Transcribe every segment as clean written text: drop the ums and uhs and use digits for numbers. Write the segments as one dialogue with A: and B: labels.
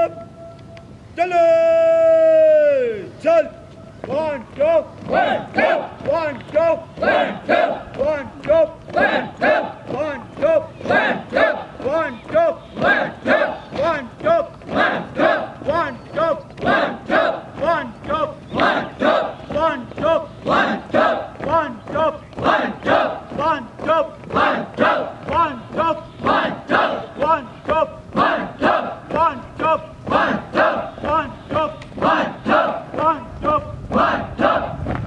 A: चले चल 1 2 1 2 1 2 1 2 1 2 1 2 1 2 1 2 1 2 1 2 1 2 1 2 1 2 1 2 1 2 1 2 1 2 1 2 1 2 1 2 1 2 1 2 1 2 1 2 1 2 1 2 1 2 1 2 1 2 1 2 1 2 1 2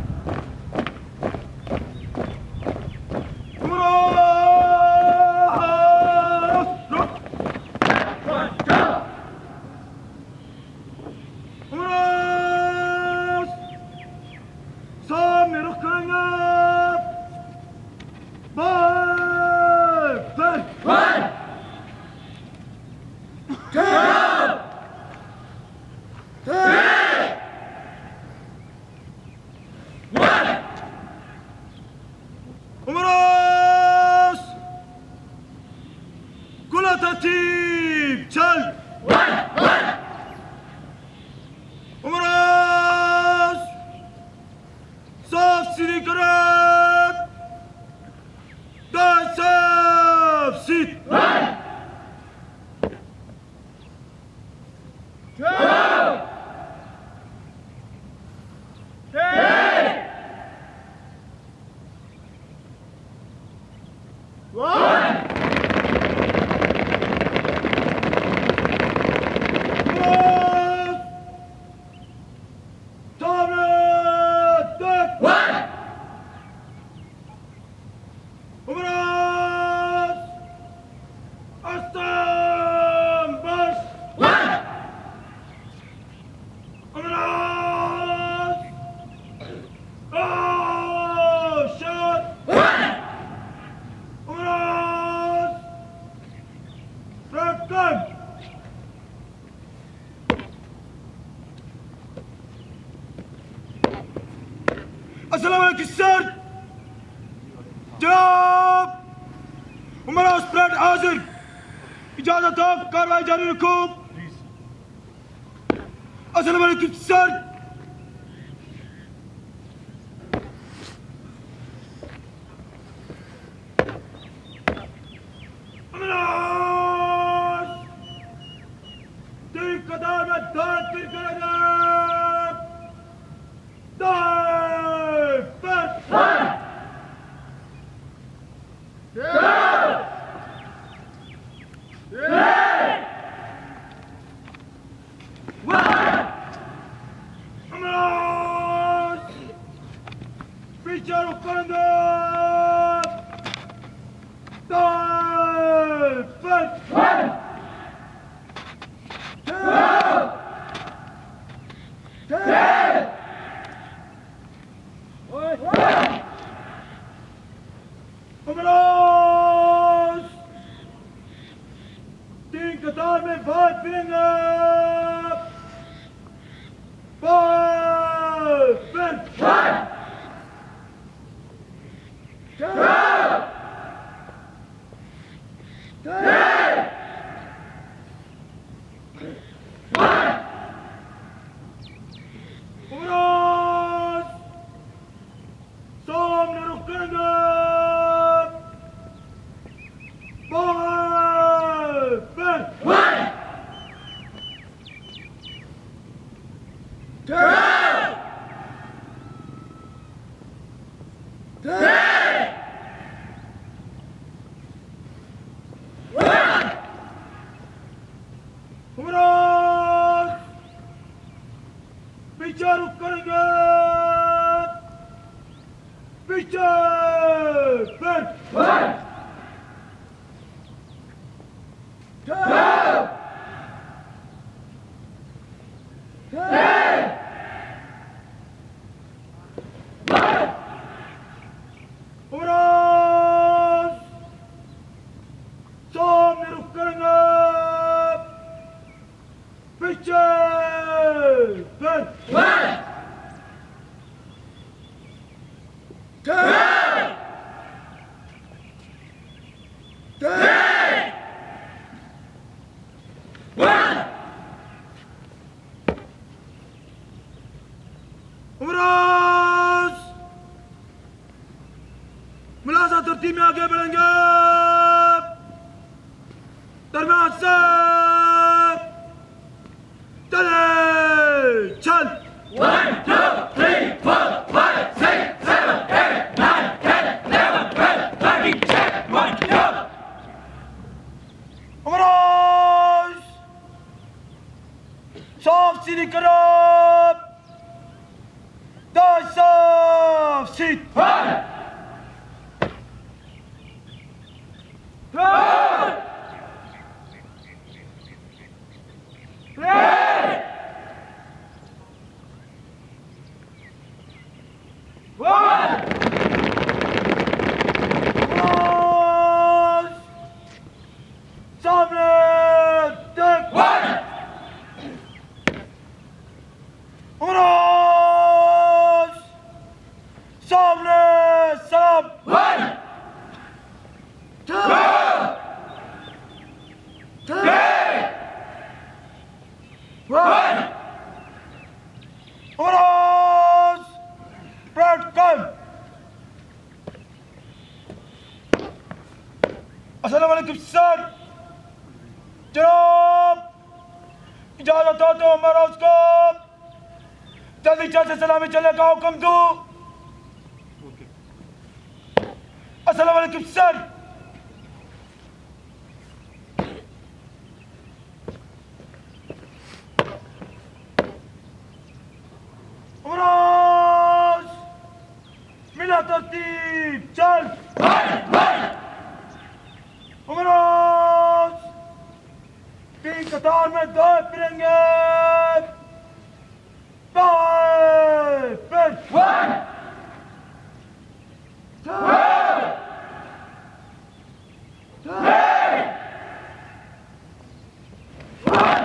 A: अस्सलाम वालेकुम सर जनाब उमर हाउस फ्लड हाजिर इजाजत हो कार्रवाई जारी रखो अस्सलाम वालेकुम सर उमर हाउस तीन कदम में दांत गिर करेगा Soft city corrupt. Die soft seat. Hey! Hey! Hey! One! One! Samle! Tek! One! Unos! Samle! Salam! One! Two! Three! One! Unos! Proud come! Assalamualaikum sir! जनाब इजाजत हो तो उमर हाउस को जल्दी से सलामी चलने का हुक्म दूं। अस्सलाम वालेकुम सर। उमर हाउस मिला तरतीब चल। उमर हाउस तीन कतार में दो फिरेंगे। Five, one, two, three, one.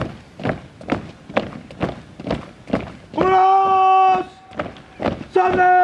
A: Sunday!